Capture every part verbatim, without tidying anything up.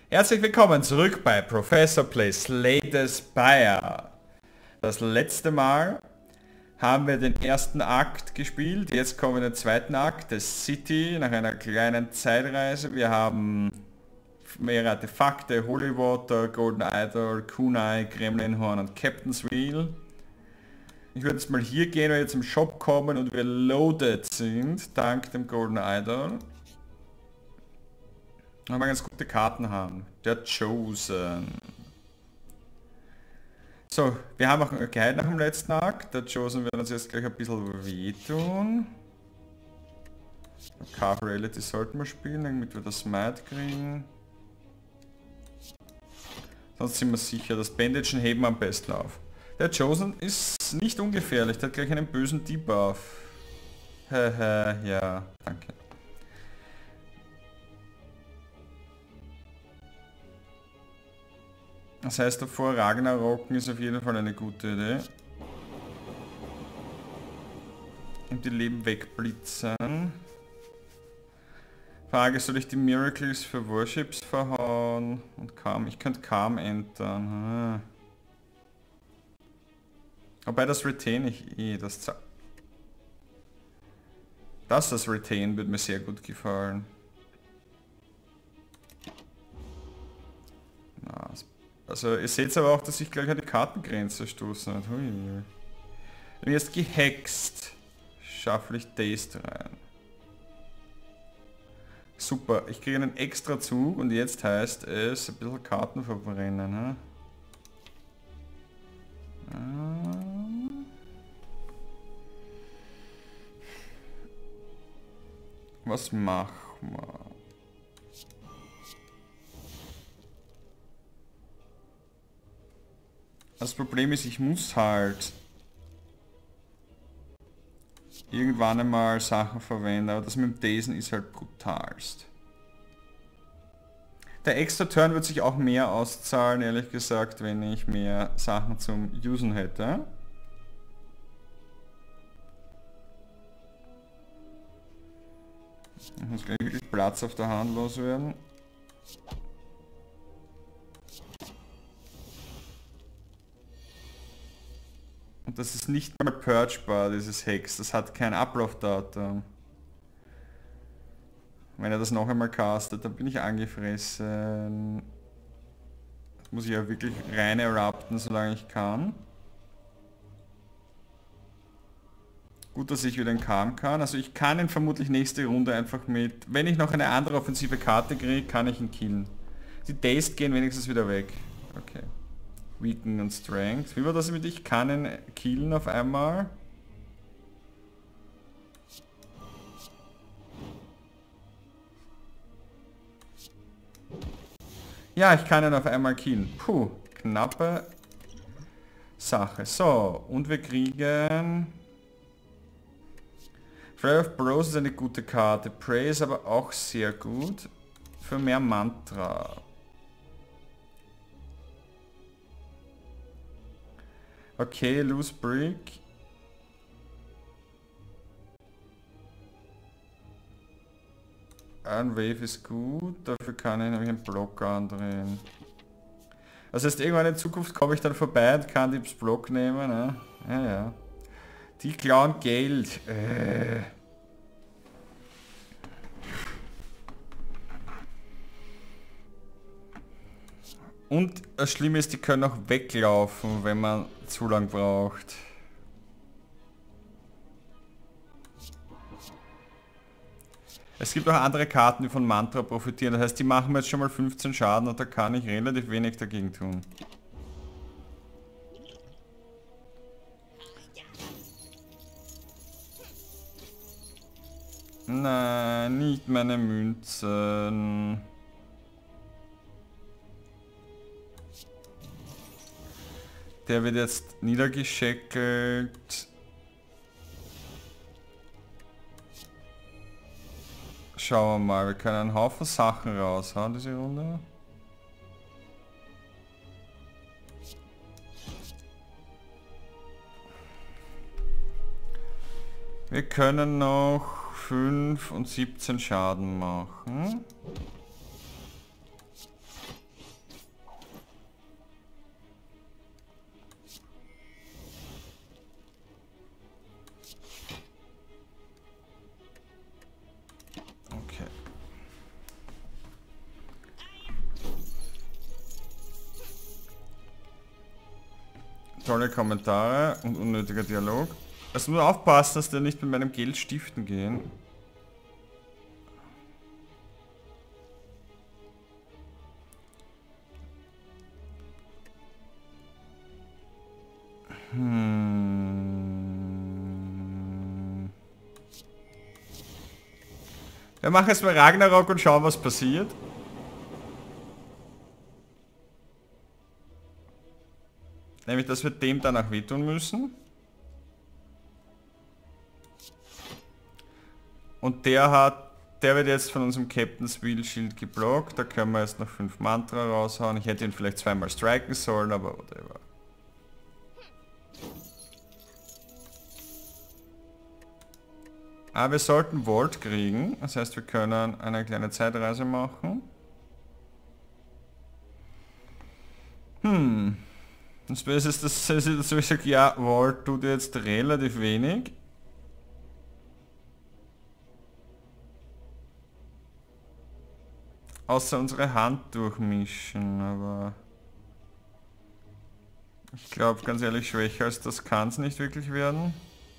Herzlich willkommen zurück bei Professor Plays Slay the Spire. Das letzte Mal haben wir den ersten Akt gespielt, jetzt kommen wir in den zweiten Akt, des City, nach einer kleinen Zeitreise. Wir haben mehrere Artefakte, Holy Water, Golden Idol, Kunai, Gremlinhorn und Captain's Wheel. Ich würde jetzt mal hier gehen, wenn wir zum Shop kommen und wir loaded sind, dank dem Golden Idol. Aber wir ganz gute Karten haben. Der Chosen. So, wir haben auch einen Guide nach dem letzten Akt. Der Chosen wird uns jetzt gleich ein bisschen wehtun. Carve Reality sollten wir spielen, damit wir das Smite kriegen. Sonst sind wir sicher, das Bandagen heben wir am besten auf. Der Chosen ist nicht ungefährlich, der hat gleich einen bösen Debuff. Haha, ja, danke. Das heißt, davor Ragnarok'n ist auf jeden Fall eine gute Idee. Und die Leben wegblitzen. Frage, soll ich die Miracles für Worships verhauen? Und Calm, ich könnte Calm entern. Hm. Wobei das Retain ich eh, das Z Das, das Retain wird mir sehr gut gefallen. Na, also ihr seht aber auch, dass ich gleich an die Kartengrenze stoßen hat. Hui. Wenn jetzt gehext, schaffe ich Dazed rein. Super, ich kriege einen extra Zug und jetzt heißt es ein bisschen Karten verbrennen. Hm? Was machen wir? Das Problem ist, ich muss halt irgendwann einmal Sachen verwenden, aber das mit dem Dazen ist halt brutalst. Der extra Turn wird sich auch mehr auszahlen, ehrlich gesagt, wenn ich mehr Sachen zum Usen hätte. Ich muss gleich wirklich Platz auf der Hand loswerden. Und das ist nicht mal purgebar, dieses Hex. Das hat kein Ablaufdatum. Wenn er das noch einmal castet, dann bin ich angefressen. Das muss ich ja wirklich rein erupten, solange ich kann. Gut, dass ich wieder einen Calm kann. Also ich kann ihn vermutlich nächste Runde einfach mit... Wenn ich noch eine andere offensive Karte kriege, kann ich ihn killen. Die Dazed gehen wenigstens wieder weg. Okay. Weaken und Strength. Wie war das mit ich kann ihn killen auf einmal? Ja, ich kann ihn auf einmal killen. Puh, knappe Sache. So, und wir kriegen... Flare of Bros ist eine gute Karte. Prey ist aber auch sehr gut. Für mehr Mantra. Okay, Loose Brick. Ein Wave ist gut, dafür kann ich nämlich einen Block andrehen. Das heißt, irgendwann in Zukunft komme ich dann vorbei und kann das Block nehmen, ne? Ja, ja. Die klauen Geld. Äh. Und das Schlimme ist, die können auch weglaufen, wenn man zu lang braucht. Es gibt auch andere Karten, die von Mantra profitieren. Das heißt, die machen mir jetzt schon mal fünfzehn Schaden und da kann ich relativ wenig dagegen tun. Nein, nicht meine Münzen. Der wird jetzt niedergescheckelt. Schauen wir mal, wir können einen Haufen Sachen raushauen diese Runde. Wir können noch fünf und siebzehn Schaden machen. Tolle Kommentare und unnötiger Dialog. Also nur aufpassen, dass der nicht mit meinem Geld stiften gehen. Hm. Wir machen jetzt mal Ragnarok und schauen, was passiert. Nämlich, dass wir dem danach wehtun müssen. Und der hat, der wird jetzt von unserem Captain's Wheel Shield geblockt. Da können wir jetzt noch fünf Mantra raushauen. Ich hätte ihn vielleicht zweimal striken sollen, aber whatever. Aber wir sollten Volt kriegen. Das heißt, wir können eine kleine Zeitreise machen. Hm. Das ist das, das, das, das ich sage, ja, Volt tut jetzt relativ wenig. Außer unsere Hand durchmischen, aber... Ich glaube, ganz ehrlich, schwächer als das kann es nicht wirklich werden.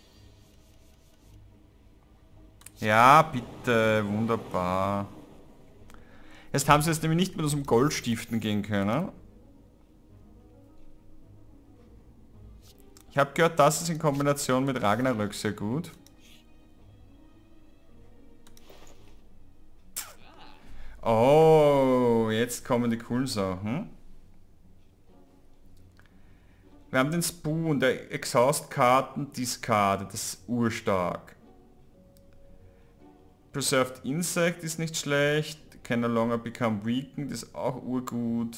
Ja, bitte, wunderbar. Jetzt haben sie jetzt nämlich nicht mit unserem Goldstiften gehen können. Ich habe gehört, das ist in Kombination mit Ragnarök sehr gut. Oh, jetzt kommen die coolen Sachen. Wir haben den Spoon, der Exhaust-Karten Discard, das ist urstark. Preserved Insect ist nicht schlecht, Can no longer become weakened ist auch urgut.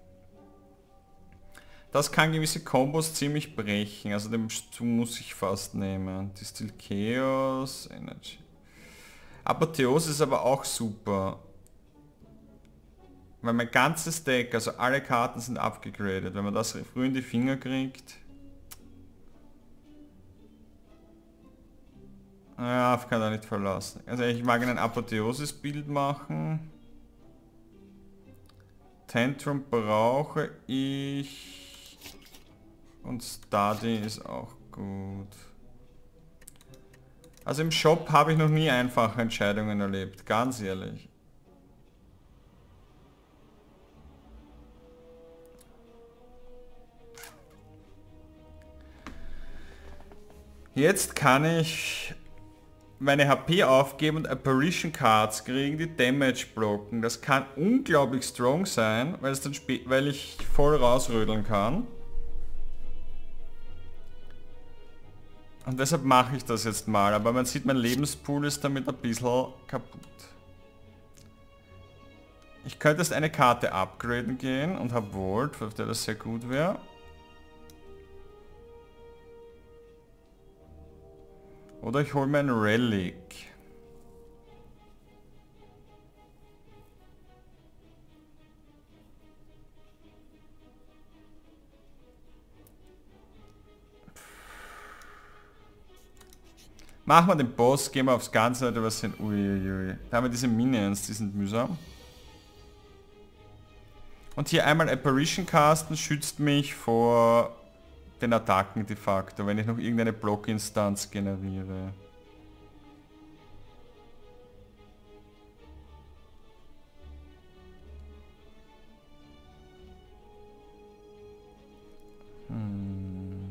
Das kann gewisse Kombos ziemlich brechen, also den Spoon muss ich fast nehmen. Distill Chaos, Energy. Apotheose ist aber auch super. Weil mein ganzes Deck, also alle Karten sind abgegradet. Wenn man das früh in die Finger kriegt. Ja, kann er nicht verlassen. Also ich mag einen Apotheosis-Bild machen. Tantrum brauche ich. Und Study ist auch gut. Also im Shop habe ich noch nie einfache Entscheidungen erlebt, ganz ehrlich. Jetzt kann ich meine H P aufgeben und Apparition Cards kriegen, die Damage blocken. Das kann unglaublich strong sein, weil, es dann weil ich voll rausrödeln kann. Und deshalb mache ich das jetzt mal, aber man sieht, mein Lebenspool ist damit ein bisschen kaputt. Ich könnte jetzt eine Karte upgraden gehen und habe Volt, auf der das sehr gut wäre. Oder ich hole mir ein Relic. Machen wir den Boss, gehen wir aufs Ganze, Leute, was sind... Uiuiui. Da haben wir diese Minions, die sind mühsam. Und hier einmal Apparition casten schützt mich vor den Attacken de facto, wenn ich noch irgendeine Blockinstanz generiere. Hm.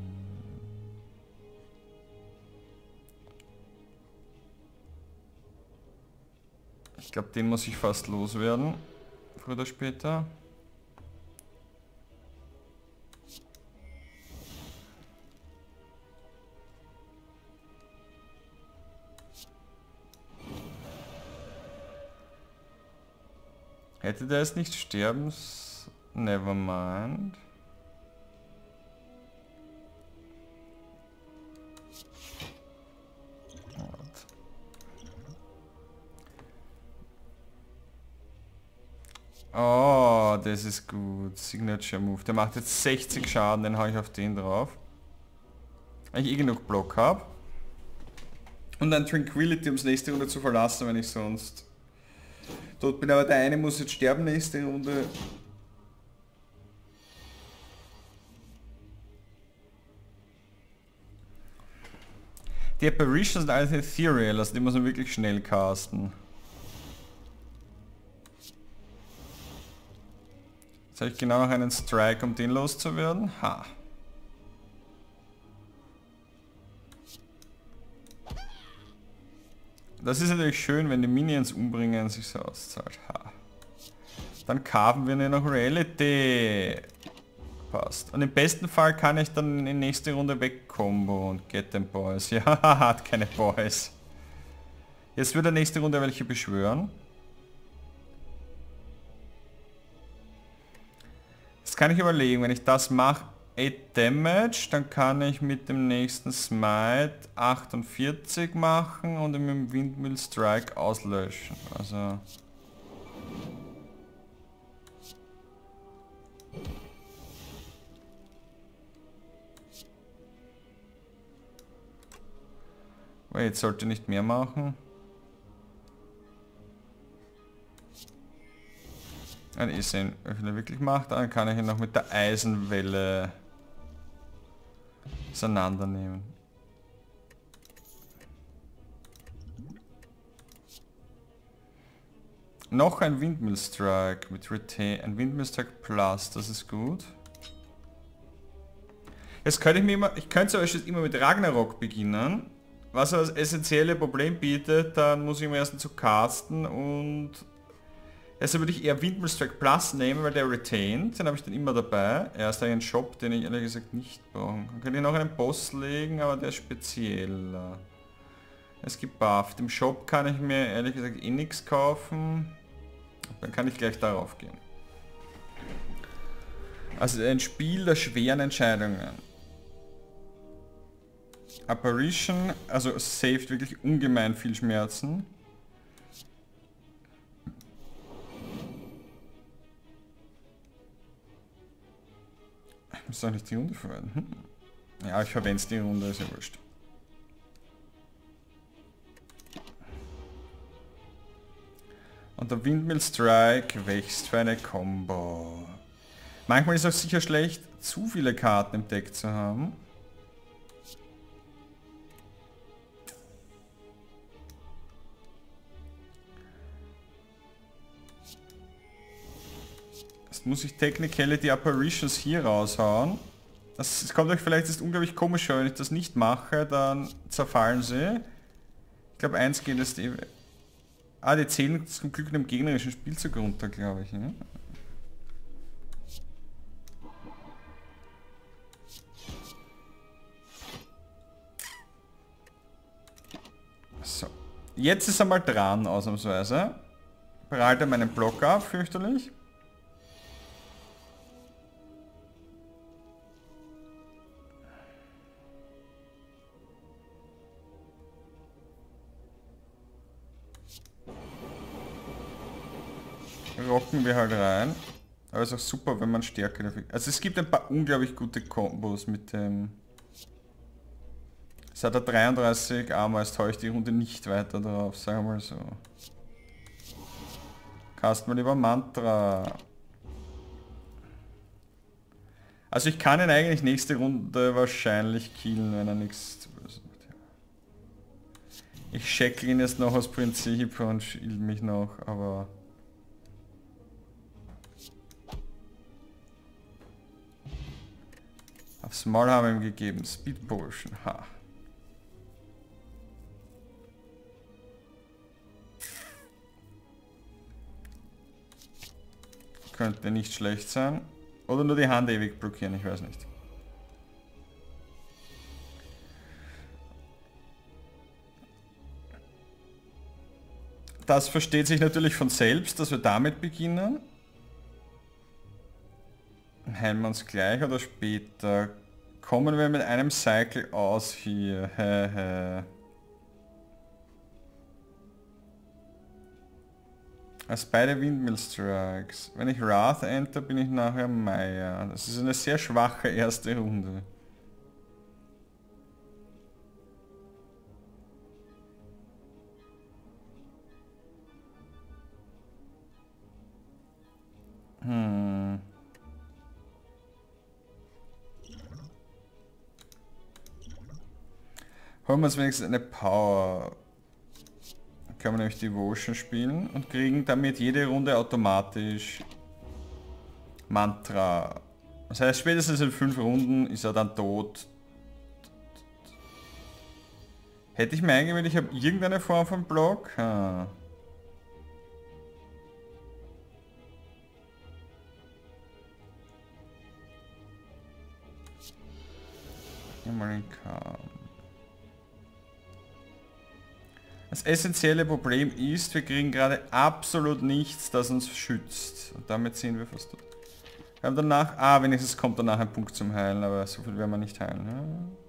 Ich glaube, den muss ich fast loswerden, früher oder später. Hätte der es nicht sterben? Nevermind. Oh, das ist gut. Signature Move. Der macht jetzt sechzig Schaden, den hau ich auf den drauf. Weil ich eh genug Block habe. Und dann Tranquility, ums nächste Runde zu verlassen, wenn ich sonst tot bin. Aber der eine muss jetzt sterben nächste Runde. Die Apparitions sind alles Ethereal, also die muss man wirklich schnell casten. Jetzt habe ich genau noch einen Strike, um den loszuwerden. Ha. Das ist natürlich schön, wenn die Minions umbringen, sich so auszahlt. Ha. Dann carven wir nur noch Reality. Passt. Und im besten Fall kann ich dann in nächste Runde wegkombo und get them boys. Ja, hat keine Boys. Jetzt wird er nächste Runde welche beschwören. Jetzt kann ich überlegen, wenn ich das mache, acht Damage, dann kann ich mit dem nächsten Smite achtundvierzig machen und mit dem Windmill Strike auslöschen. Also... Wait, sollte nicht mehr machen. Dann ist ihn, wenn er wirklich macht, dann kann ich ihn noch mit der Eisenwelle auseinandernehmen. Noch ein Windmill Strike mit Retain, ein Windmill Strike Plus, das ist gut. Jetzt könnte ich mir immer, ich könnte zum Beispiel immer mit Ragnarok beginnen. Was das essentielle Problem bietet, dann muss ich im ersten zu casten und deshalb würde ich eher Windmill Strike Plus nehmen, weil der retained, den habe ich dann immer dabei. Er ist ein Shop, den ich ehrlich gesagt nicht brauche. Dann könnte ich noch einen Boss legen, aber der ist spezieller. Es gibt Buff. Im Shop kann ich mir ehrlich gesagt eh nichts kaufen. Dann kann ich gleich darauf gehen. Also ein Spiel der schweren Entscheidungen. Apparition, also saved wirklich ungemein viel Schmerzen. Ich muss doch nicht die Runde verwenden. Hm. Ja, ich verwende es die Runde, ist ja wurscht. Und der Windmill Strike wächst für eine Combo. Manchmal ist es auch sicher schlecht, zu viele Karten im Deck zu haben. Jetzt muss ich technically die Apparitions hier raushauen. Das, das kommt euch vielleicht jetzt unglaublich komisch vor, wenn ich das nicht mache, dann zerfallen sie. Ich glaube eins geht es... Ah, die zählen zum Glück einem gegnerischen Spielzug runter, glaube ich. Ne? So. Jetzt ist er mal dran, ausnahmsweise. Behalte meinen Block ab, fürchterlich. Rocken wir halt rein. Aber es ist auch super, wenn man Stärke dafür... Also es gibt ein paar unglaublich gute Kombos mit dem... Es hat er dreiunddreißig Armor, jetzt haue ich die Runde nicht weiter drauf, sagen wir mal so. Cast mal lieber Mantra. Also ich kann ihn eigentlich nächste Runde wahrscheinlich killen, wenn er nichts zu böse macht. Ich shackle ihn jetzt noch aus Prinzip und shield mich noch, aber... Aufs Maul haben wir ihm gegeben. Speed Potion. Ha. Könnte nicht schlecht sein. Oder nur die Hand ewig blockieren, ich weiß nicht. Das versteht sich natürlich von selbst, dass wir damit beginnen. Heilen wir uns gleich oder später? Kommen wir mit einem Cycle aus hier. He, he. Als beide Windmill Strikes. Wenn ich Wrath enter, bin ich nachher Maya. Das ist eine sehr schwache erste Runde. Hm. Holen wir uns wenigstens eine Power. Dann können wir nämlich Devotion spielen und kriegen damit jede Runde automatisch Mantra. Das heißt, spätestens in fünf Runden ist er dann tot. Hätte ich mir eingebildet, ich habe irgendeine Form von Block? Ah. Mal in Calm. Das essentielle Problem ist, wir kriegen gerade absolut nichts, das uns schützt. Und damit sind wir fast durch. Wir haben danach... Ah, wenigstens kommt danach ein Punkt zum Heilen, aber so viel werden wir nicht heilen. Ja?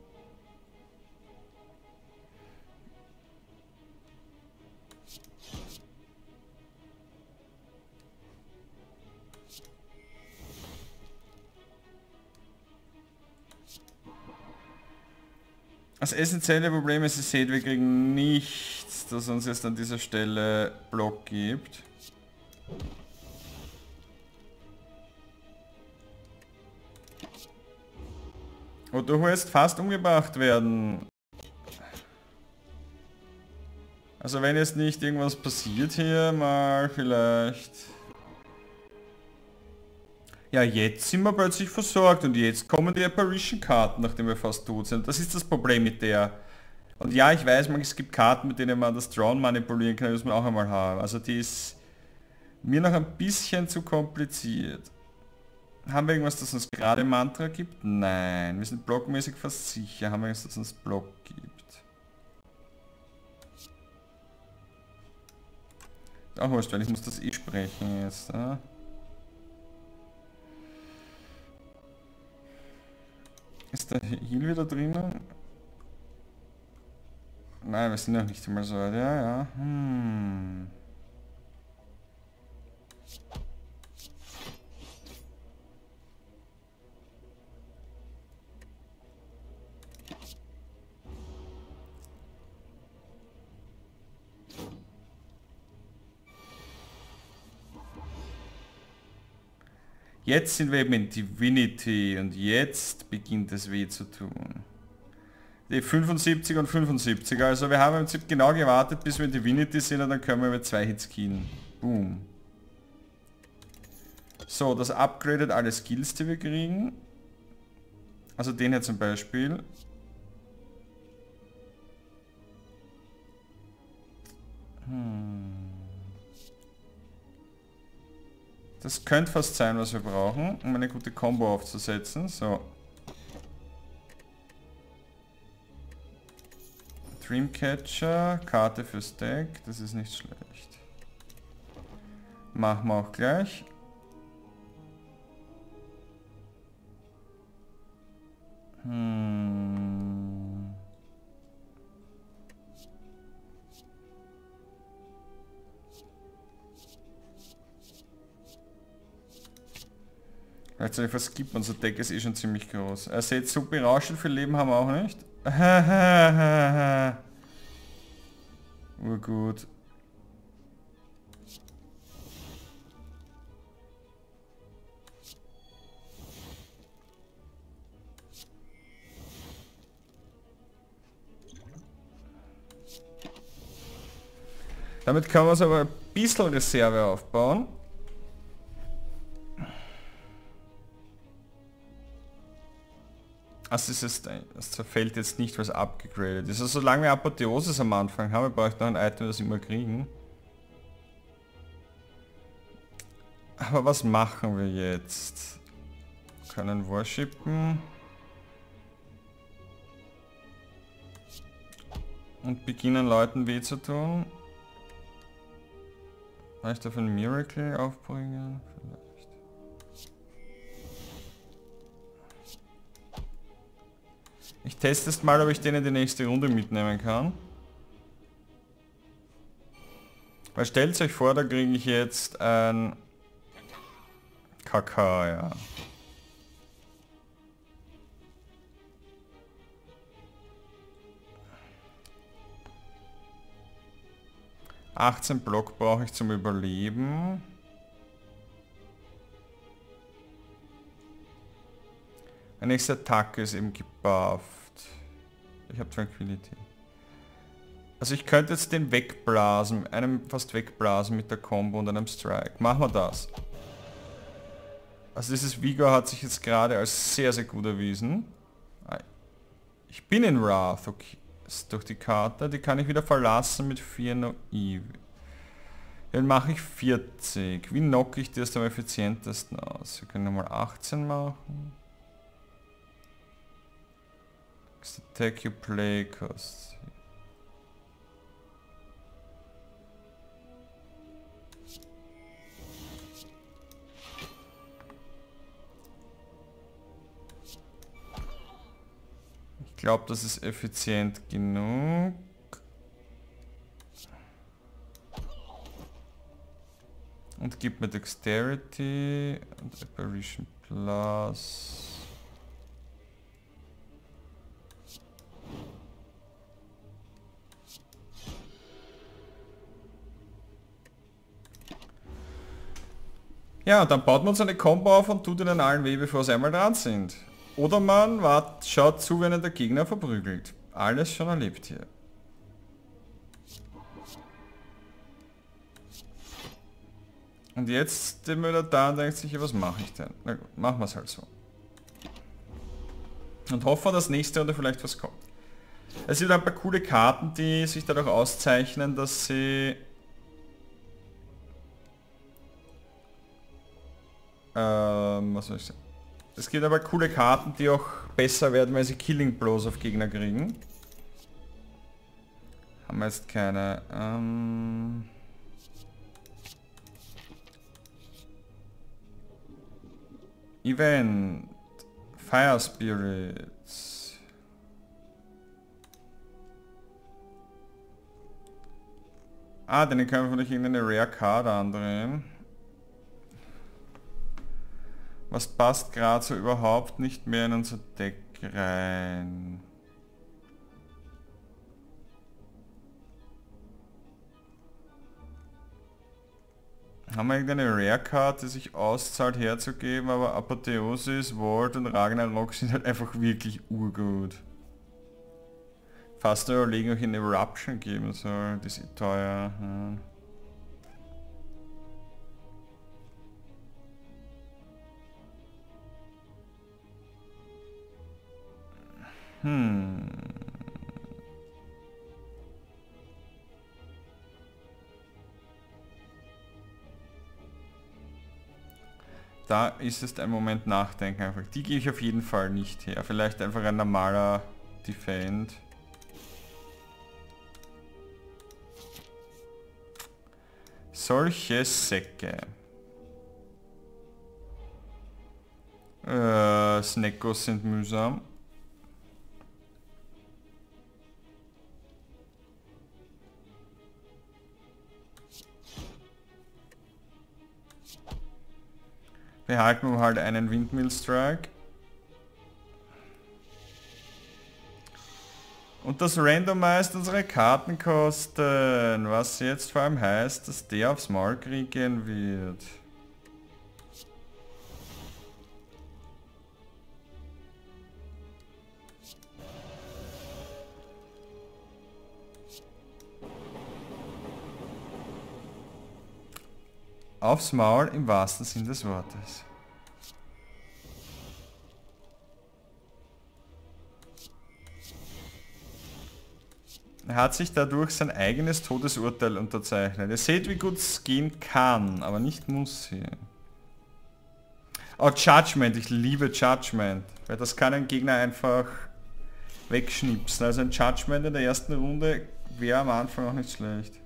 Das essentielle Problem ist, ihr seht, wir kriegen nichts, das uns jetzt an dieser Stelle Block gibt. Und du willst fast umgebracht werden. Also wenn jetzt nicht irgendwas passiert hier, mal vielleicht... Ja, jetzt sind wir plötzlich versorgt und jetzt kommen die Apparition-Karten, nachdem wir fast tot sind. Das ist das Problem mit der. Und ja, ich weiß, es gibt Karten, mit denen man das Drawn manipulieren kann, das muss man auch einmal haben. Also die ist mir noch ein bisschen zu kompliziert. Haben wir irgendwas, das uns gerade Mantra gibt? Nein, wir sind blockmäßig fast sicher. Haben wir irgendwas, das uns Block gibt? Auch wurscht, weil ich muss das eh sprechen jetzt. Ja? Ist der Heal wieder drinnen? Nein, wir sind noch nicht einmal so weit. Ja, ja. Hm. Jetzt sind wir eben in Divinity und jetzt beginnt es weh zu tun. Die fünfundsiebzig und fünfundsiebzig, also wir haben im Prinzip genau gewartet, bis wir in Divinity sind und dann können wir mit zwei Hits killen. Boom. So, das upgradet alle Skills, die wir kriegen. Also den hier zum Beispiel. Hm. Das könnte fast sein, was wir brauchen, um eine gute Combo aufzusetzen. So. Dreamcatcher, Karte fürs Deck, das ist nicht schlecht. Machen wir auch gleich. Hm. Vielleicht soll ich was skippen, unser Deck ist eh schon ziemlich groß. Er seht, so berauschend viel Leben haben wir auch nicht. Urgut. Damit kann man uns aber ein bisschen Reserve aufbauen. Also es ist, das zerfällt jetzt nicht, was abgegradet ist. Also solange wir Apotheosis am Anfang haben, wir brauchen noch ein Item, das wir immer kriegen. Aber was machen wir jetzt? Wir können worshipen. Und beginnen Leuten weh zu tun. Kann ich dafür ein Miracle aufbringen? Vielleicht. Ich teste jetzt mal, ob ich den in die nächste Runde mitnehmen kann. Weil stellt euch vor, da kriege ich jetzt ein K K, ja. achtzehn Block brauche ich zum Überleben. Meine nächste Attacke ist eben gebufft. Ich habe Tranquility. Also ich könnte jetzt den wegblasen, einem fast wegblasen mit der Combo und einem Strike. Machen wir das. Also dieses Vigor hat sich jetzt gerade als sehr, sehr gut erwiesen. Ich bin in Wrath, okay. Ist durch die Karte, die kann ich wieder verlassen mit vier Naive. Dann mache ich vierzig. Wie knocke ich das am effizientesten aus? Wir können nochmal achtzehn machen. Attack you play cost. Ich glaube, das ist effizient genug. Und gibt mir Dexterity und Apparition Plus. Ja, und dann baut man uns eine Combo auf und tut ihnen allen weh, bevor sie einmal dran sind. Oder man wart, schaut zu, wenn der Gegner verprügelt. Alles schon erlebt hier. Und jetzt der Müller da und denkt sich, ja, was mache ich denn? Na gut, machen wir es halt so. Und hoffen, dass nächste Runde vielleicht was kommt. Es sind ein paar coole Karten, die sich dadurch auszeichnen, dass sie... Ähm, was soll ich sagen? Es gibt aber coole Karten, die auch besser werden, weil sie Killing Blows auf Gegner kriegen. Haben wir jetzt keine... Ähm Event. Fire Spirits. Ah, den können wir vielleicht irgendeine Rare Card andrehen. Was passt gerade so überhaupt nicht mehr in unser Deck rein? Haben wir irgendeine Rare Card, die sich auszahlt herzugeben, aber Apotheosis, Vault und Ragnarok sind halt einfach wirklich urgut. Fast überlegen, ob ich eine Eruption geben soll, die ist eh teuer. Ja. Hm. Da ist es ein Moment nachdenken einfach. Die gehe ich auf jeden Fall nicht her. Vielleicht einfach ein normaler Defend. Solche Säcke. Äh, Snackos sind mühsam. Behalten wir halt einen Windmill Strike. Und das randomisiert unsere Kartenkosten, was jetzt vor allem heißt, dass der aufs Maul kriegen wird. Aufs Maul im wahrsten Sinn des Wortes. Er hat sich dadurch sein eigenes Todesurteil unterzeichnet. Ihr seht, wie gut es gehen kann, aber nicht muss hier. Oh, Judgment, ich liebe Judgment, weil das kann ein Gegner einfach wegschnipsen. Also ein Judgment in der ersten Runde wäre am Anfang auch nicht schlecht.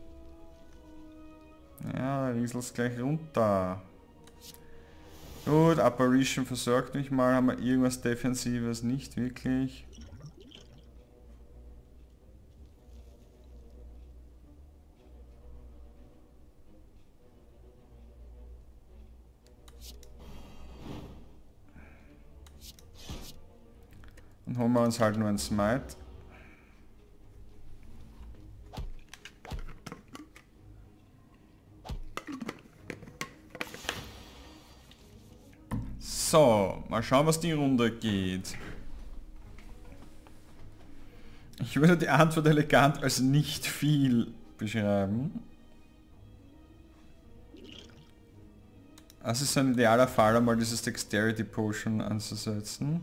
Ja, da rieselt es gleich runter. Gut, Apparition versorgt mich mal. Haben wir irgendwas Defensives? Nicht wirklich. Dann holen wir uns halt nur ein Smite. So, mal schauen, was die Runde geht. Ich würde die Antwort elegant als nicht viel beschreiben. Das ist ein idealer Fall, einmal dieses Dexterity Potion anzusetzen.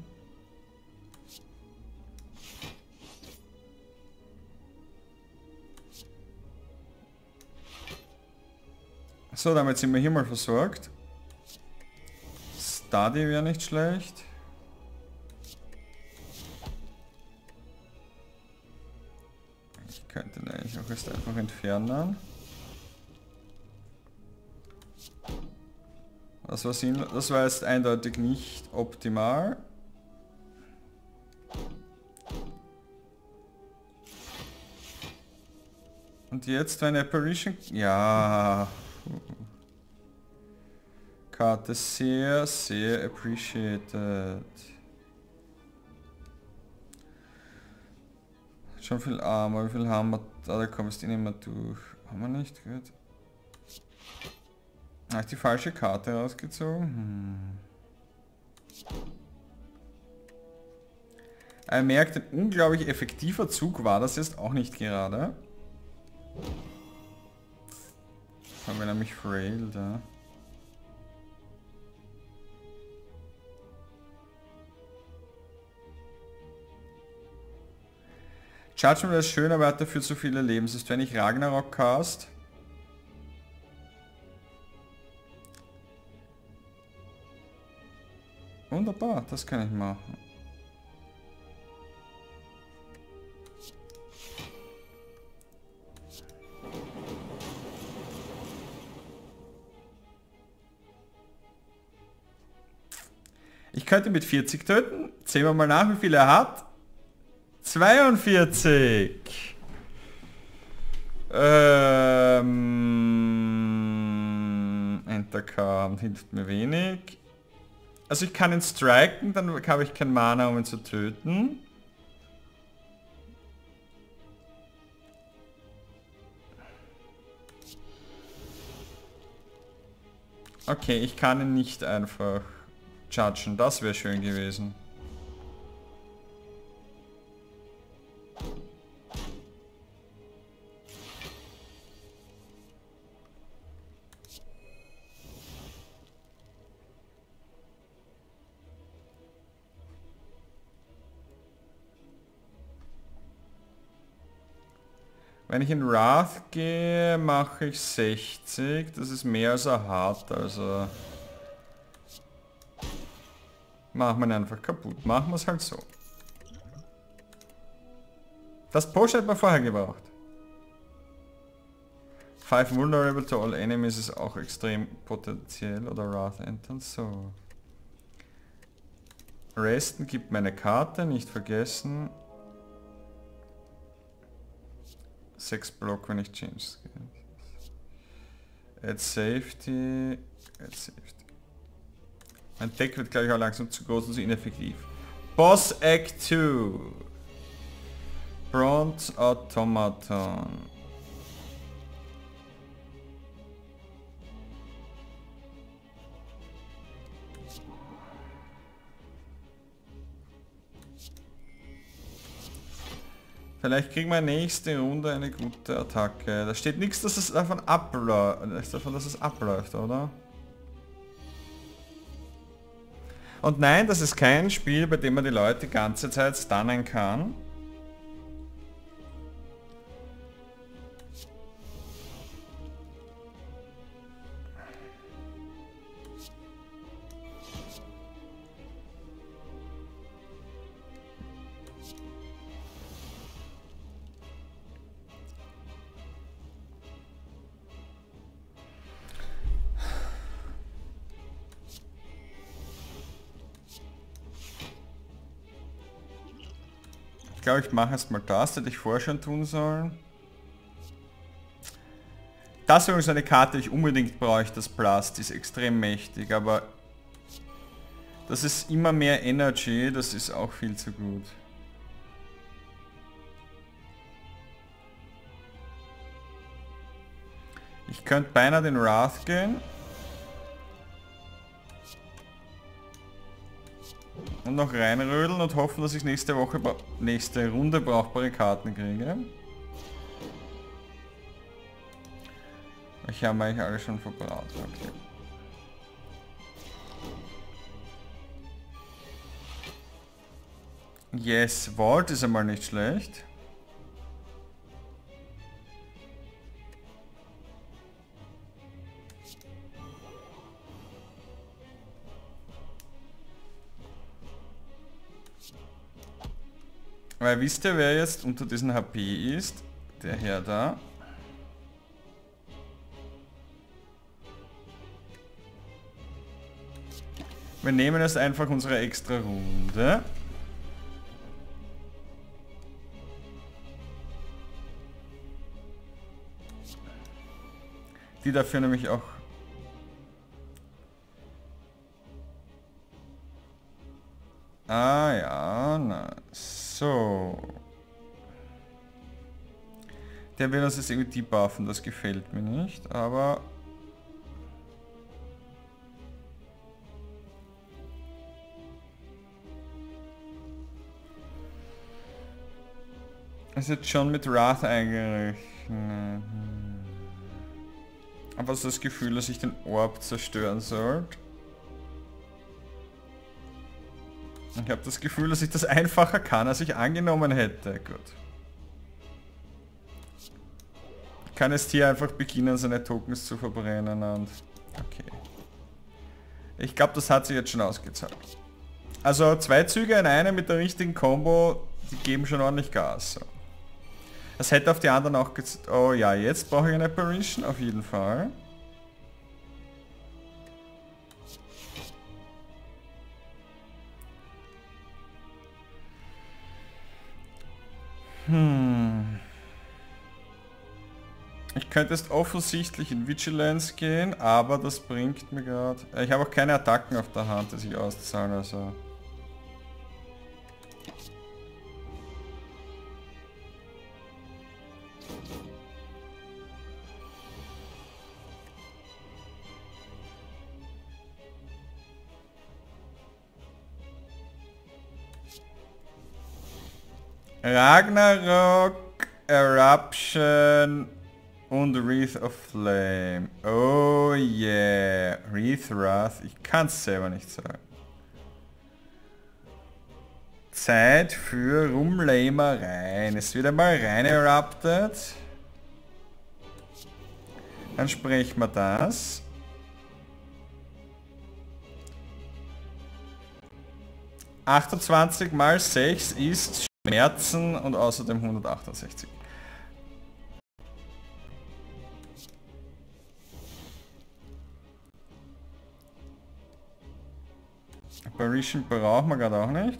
So, damit sind wir hier mal versorgt. Study wäre nicht schlecht. Ich könnte ihn eigentlich auch erst einfach entfernen. Das war, Sinn, das war jetzt eindeutig nicht optimal. Und jetzt eine Apparition... Ja... Karte sehr, sehr appreciated. Schon viel Armor, wie viel haben wir? Da, da kommst du nicht mehr durch. Haben wir nicht? Gut. Habe ich die falsche Karte rausgezogen? Hm. Er merkt, ein unglaublich effektiver Zug war das jetzt auch nicht gerade. Haben wir nämlich frail da. Judgment ist schön, aber hat dafür zu viele Leben. Das ist, wenn ich Ragnarok cast. Wunderbar, das kann ich machen. Ich könnte mit vierzig töten. Zählen wir mal nach, wie viel er hat. zweiundvierzig. Ähm, Enter kam, hilft mir wenig. Also ich kann ihn striken, dann habe ich kein Mana, um ihn zu töten. Okay, ich kann ihn nicht einfach judgen, das wäre schön gewesen. Wenn ich in Wrath gehe, mache ich sechzig. Das ist mehr als er hat, also... Machen wir ihn einfach kaputt. Machen wir es halt so. Das Potion hat man vorher gebraucht. Five vulnerable to all enemies ist auch extrem potenziell. Oder Wrath entern. So. Resten gibt meine Karte, nicht vergessen. sechs Block, wenn ich change. Add Safety. Add Safety. Mein Deck wird gleich auch langsam zu groß und zu ineffektiv. Boss Act zwei. Bronze Automaton. Vielleicht kriegen wir nächste Runde eine gute Attacke. Da steht nichts, dass es davon abläuft, davon, dass es abläuft, oder? Und nein, das ist kein Spiel, bei dem man die Leute die ganze Zeit stunnen kann. Ich glaube, ich mache erst mal das, hätte ich vorher schon tun sollen. Das ist übrigens eine Karte, die ich unbedingt brauche, das Blast, die ist extrem mächtig, aber das ist immer mehr Energy, das ist auch viel zu gut. Ich könnte beinahe den Wrath gehen. Und noch reinrödeln und hoffen, dass ich nächste Woche, nächste Runde brauchbare Karten kriege. Ich habe eigentlich alle schon verbraut. Okay. Yes, Vault ist einmal nicht schlecht. Weil wisst ihr, wer jetzt unter diesen H P ist? Der Herr da. Wir nehmen jetzt einfach unsere extra Runde. Die dafür nämlich auch... Ah ja, na so. Der will uns jetzt irgendwie debuffen, das gefällt mir nicht, aber... Es ist jetzt schon mit Wrath eingerechnet. Aber so das Gefühl, dass ich den Orb zerstören sollte. Ich habe das Gefühl, dass ich das einfacher kann, als ich angenommen hätte. Gut. Ich kann jetzt hier einfach beginnen, seine Tokens zu verbrennen und... Okay. Ich glaube, das hat sich jetzt schon ausgezahlt. Also zwei Züge in einem mit der richtigen Combo, die geben schon ordentlich Gas. So. Das hätte auf die anderen auch gezeigt. Oh ja, jetzt brauche ich eine Apparition, auf jeden Fall. Hm. Ich könnte jetzt offensichtlich in Vigilance gehen, aber das bringt mir gerade... Ich habe auch keine Attacken auf der Hand, die sich auszahlen, also... Ragnarok, Eruption und Wreath of Flame. Oh yeah. Wreath Wrath. Ich kann es selber nicht sagen. Zeit für Rumlamereien. Es wird einmal rein erupted. Dann sprechen wir das. achtundzwanzig mal sechs ist Schmerzen und außerdem hundertachtundsechzig. Apparition brauchen wir gerade auch nicht.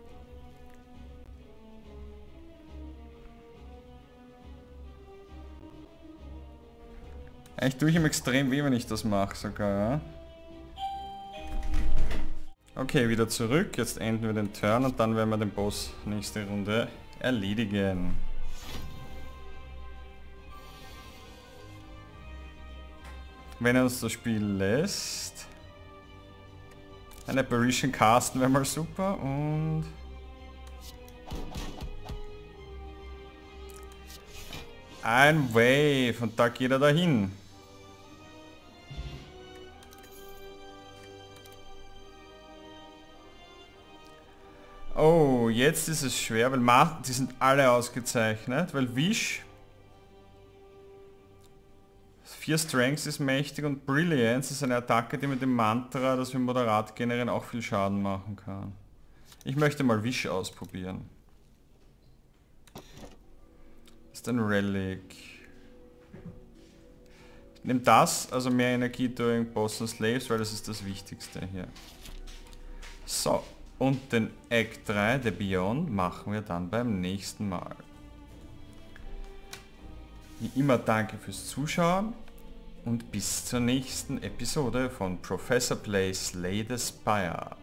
Eigentlich tue ich ihm extrem weh, wenn ich das mache sogar, ja? Okay, wieder zurück. Jetzt enden wir den Turn und dann werden wir den Boss nächste Runde erledigen. Wenn er uns das Spiel lässt. Eine Apparition casten wäre mal super und... Ein Wave und da geht er dahin. Oh, jetzt ist es schwer, weil Ma die sind alle ausgezeichnet, weil Wish vier Strengths ist mächtig und Brilliance ist eine Attacke, die mit dem Mantra, das wir moderat generieren, auch viel Schaden machen kann. Ich möchte mal Wish ausprobieren. Das ist ein Relic. Ich nehme das, also mehr Energie during Boss and Slaves, weil das ist das Wichtigste hier. So. Und den Act drei, der Beyond, machen wir dann beim nächsten Mal. Wie immer danke fürs Zuschauen und bis zur nächsten Episode von Professor Plays Slay the Spire.